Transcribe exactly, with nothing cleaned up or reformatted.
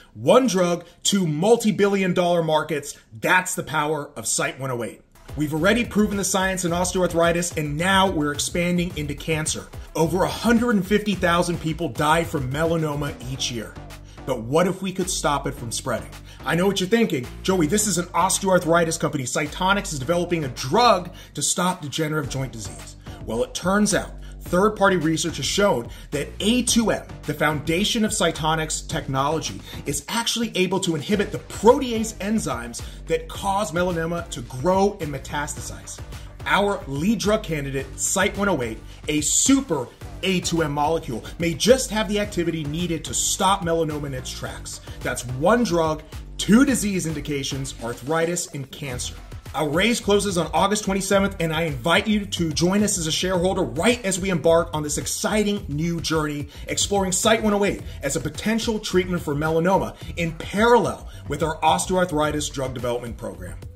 One drug, two multi-billion dollar markets. That's the power of C Y T one oh eight. We've already proven the science in osteoarthritis, and now we're expanding into cancer. Over one hundred fifty thousand people die from melanoma each year. But what if we could stop it from spreading? I know what you're thinking. Joey, this is an osteoarthritis company. Cytonics is developing a drug to stop degenerative joint disease. Well, it turns out third-party research has shown that A two M, the foundation of Cytonics technology, is actually able to inhibit the protease enzymes that cause melanoma to grow and metastasize. Our lead drug candidate, C Y T one oh eight, a super A two M molecule, may just have the activity needed to stop melanoma in its tracks. That's one drug, two disease indications, arthritis and cancer. Our raise closes on August twenty-seventh, and I invite you to join us as a shareholder right as we embark on this exciting new journey, exploring C Y T one oh eight as a potential treatment for melanoma in parallel with our osteoarthritis drug development program.